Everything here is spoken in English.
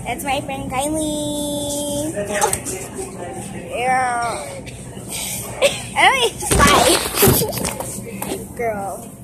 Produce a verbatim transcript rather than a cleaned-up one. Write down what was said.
That's my friend Kylie. Yeah. Anyway, bye. Girl.